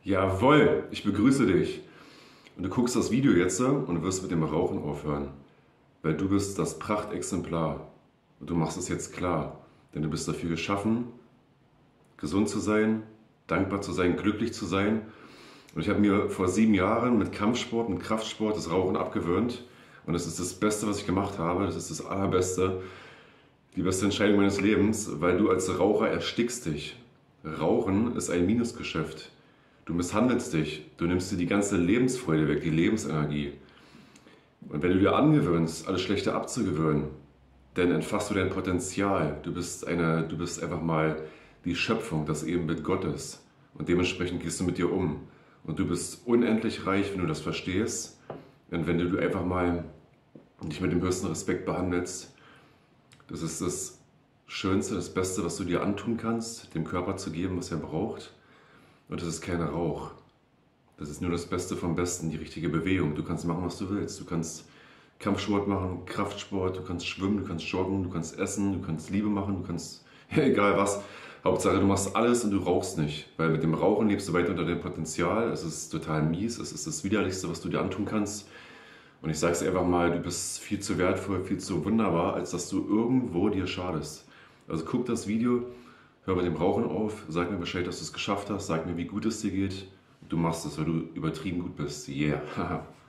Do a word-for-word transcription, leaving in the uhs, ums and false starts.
Jawohl, ich begrüße dich. Und du guckst das Video jetzt und du wirst mit dem Rauchen aufhören. Weil du bist das Prachtexemplar. Und du machst es jetzt klar. Denn du bist dafür geschaffen, gesund zu sein, dankbar zu sein, glücklich zu sein. Und ich habe mir vor sieben Jahren mit Kampfsport, mit Kraftsport das Rauchen abgewöhnt. Und das ist das Beste, was ich gemacht habe. Das ist das Allerbeste. Die beste Entscheidung meines Lebens, weil du als Raucher erstickst dich. Rauchen ist ein Minusgeschäft. Du misshandelst dich, du nimmst dir die ganze Lebensfreude weg, die Lebensenergie. Und wenn du dir angewöhnst, alles Schlechte abzugewöhnen, dann entfachst du dein Potenzial. Du bist, eine, du bist einfach mal die Schöpfung, das Ebenbild Gottes. Und dementsprechend gehst du mit dir um. Und du bist unendlich reich, wenn du das verstehst. Und wenn du einfach mal dich mit dem höchsten Respekt behandelst. Das ist das Schönste, das Beste, was du dir antun kannst, dem Körper zu geben, was er braucht. Und das ist kein Rauch. Das ist nur das Beste vom Besten, die richtige Bewegung. Du kannst machen, was du willst. Du kannst Kampfsport machen, Kraftsport, du kannst schwimmen, du kannst joggen, du kannst essen, du kannst Liebe machen, du kannst, egal was. Hauptsache, du machst alles und du rauchst nicht. Weil mit dem Rauchen lebst du weit unter dem Potenzial. Es ist total mies, es ist das Widerlichste, was du dir antun kannst. Und ich sage es einfach mal, du bist viel zu wertvoll, viel zu wunderbar, als dass du irgendwo dir schadest. Also guck das Video, hör mit dem Rauchen auf, sag mir Bescheid, dass du es geschafft hast, sag mir, wie gut es dir geht. Du machst es, weil du übertrieben gut bist. Yeah.